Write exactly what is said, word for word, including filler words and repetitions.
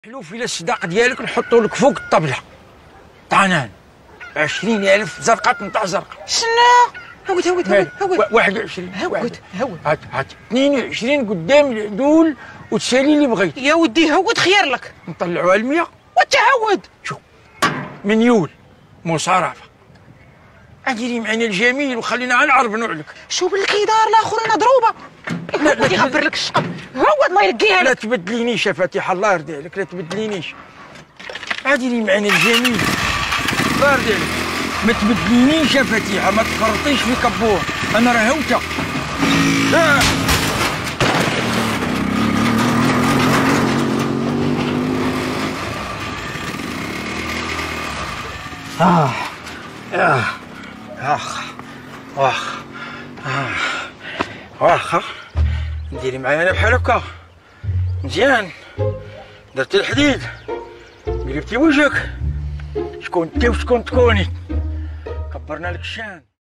حلوف الى الصداق ديالك نحطو لك فوق الطبله طعنان عشرين ألف زرقات نتاع زرقاء. شنو؟ هود هود هود هود واحد وعشرين هود هود هات هات اثنين وعشرين قدام العدول وتسالي اللي بغيت. يا ودي هود خير لك. نطلعوها المية وتعود شوف مليون مصارفه. اجري معنا الجميل وخلينا نعربنوا لك. شوف الكيدار الاخرين ضروبه. لا لا يغبر لك الشقب هو الله يرقيها لا لك. تبدلينيش يا فاتحه الله يرضي عليك لا تبدلينيش. اجري معنا الجميل الله يرضي عليك ما تبدلينيش يا فتيحه ما تفرطيش في كبور انا رهوته. لا آه آه آخ واخ آه واخ ديري معايا أنا بحال هكا مزيان درتي الحديد قلبتي وجهك شكون انت وشكون تكوني كبرنا لك الشان.